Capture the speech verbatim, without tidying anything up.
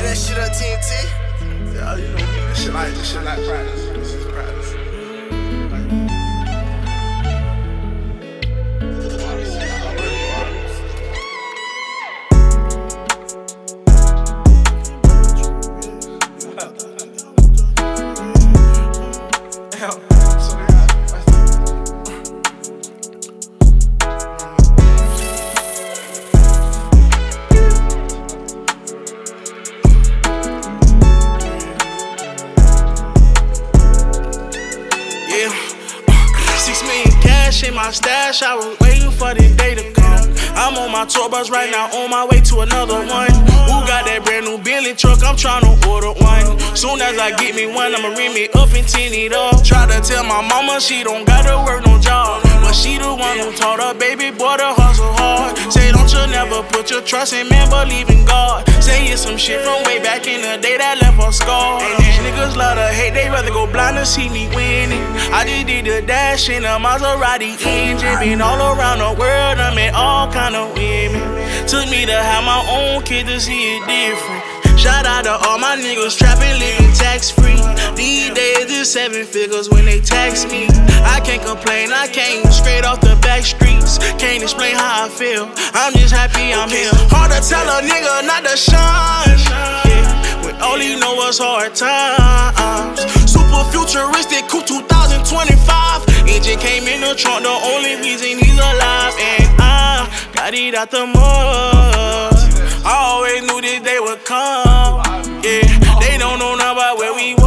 that shit up, T N T. Yeah, you know, this shit like, this shit like practice. This is practice. In my stash, I was waiting for the day to come. I'm on my tour bus right now, on my way to another one. Who got that brand new Bentley truck? I'm trying to order one. Soon as I get me one, I'ma ring me up and tin it up. Try to tell my mama she don't gotta work no job, but she the one who taught her baby boy to hustle hard. Say don't you never put your trust in man, believe in God. Say it's some shit from way back in the day that left her scar. And these niggas love to hate, they rather go blind to see me winning. I just did the dash in a Maserati engine. Been all around the world, I met all kind of women. Took me to have my own kid to see it different. Shout out to all my niggas trapping, living tax free. These days it's seven figures when they tax me. I can't complain, I came straight off the back streets. Can't explain how I feel, I'm just happy I'm here. Hard to tell a nigga not to shine, yeah, when all he know is hard times. Super futuristic, coupe two thousand twenty-five. Engine came in the trunk, the only reason he's alive. And I got it out the mud. I always knew this day would come. Yeah, they don't know nothing about where we